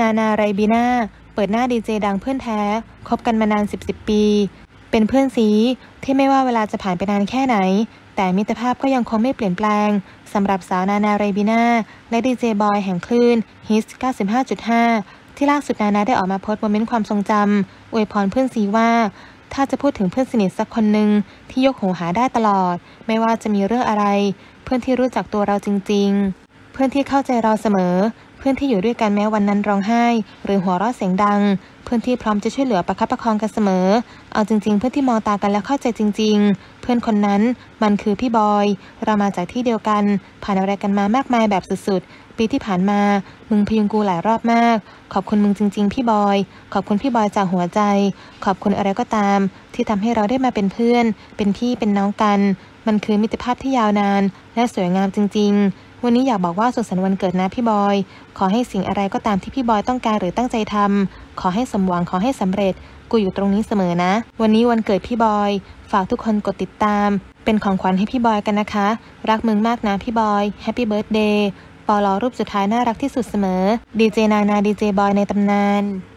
นานาไรบีน่าเปิดหน้าดีเจดังเพื่อนแท้คบกันมานาน10 ปีเป็นเพื่อนซีที่ไม่ว่าเวลาจะผ่านไปนานแค่ไหนแต่มิตรภาพก็ยังคงไม่เปลี่ยนแปลงสำหรับสาวนานาไรบีน่าและดีเจบอยแห่งคลื่นฮิต 95.5 ที่ล่าสุดนานาได้ออกมาโพสต์โมเมนต์ความทรงจำอวยพรเพื่อนซีว่าถ้าจะพูดถึงเพื่อนสนิทสักคนหนึ่งที่ยกหูหาได้ตลอดไม่ว่าจะมีเรื่องอะไรเพื่อนที่รู้จักตัวเราจริงๆเพื่อนที่เข้าใจเราเสมอเพื่อนที่อยู่ด้วยกันแม้วันนั้นร้องไห้หรือหัวเราะเสียงดังเพื่อนที่พร้อมจะช่วยเหลือประคับประคองกันเสมอเอาจริงๆเพื่อนที่มองตากันแล้วเข้าใจจริงๆเพื่อนคนนั้นมันคือพี่บอยเรามาจากที่เดียวกันผ่านอะไรกันมามากมายแบบสุดๆปีที่ผ่านมามึงพยุงกูหลายรอบมากขอบคุณมึงจริงๆพี่บอยขอบคุณพี่บอยจากหัวใจขอบคุณอะไรก็ตามที่ทำให้เราได้มาเป็นเพื่อนเป็นพี่เป็นน้องกันมันคือมิตรภาพที่ยาวนานและสวยงามจริงๆวันนี้อยากบอกว่าสุขสันต์วันเกิดนะพี่บอยขอให้สิ่งอะไรก็ตามที่พี่บอยต้องการหรือตั้งใจทำขอให้สมหวังขอให้สำเร็จกูอยู่ตรงนี้เสมอนะวันนี้วันเกิดพี่บอยฝากทุกคนกดติดตามเป็นของขวัญให้พี่บอยกันนะคะรักมึงมากนะพี่บอยแฮปปี้เบิร์ธเดย์ปลรูปสุดท้ายน่ารักที่สุดเสมอดีเจนานาดีเจบอยในตำนาน